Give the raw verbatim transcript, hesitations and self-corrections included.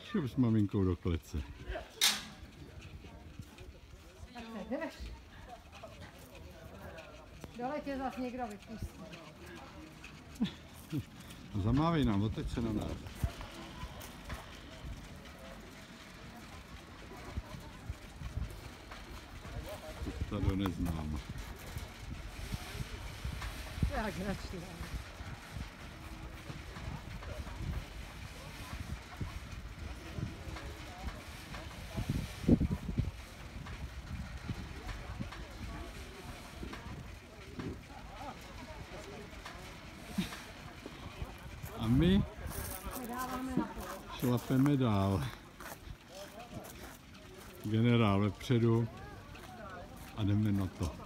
Šup s maminkou do klece. Tak jdeš. Dole tě zas někdo vypustí. Zamávej nám, oteď se na nás. Cesta do neznáma. Jak radši. A my Dáváme na půl. šlapeme dál. Generál vepředu a jdeme na to.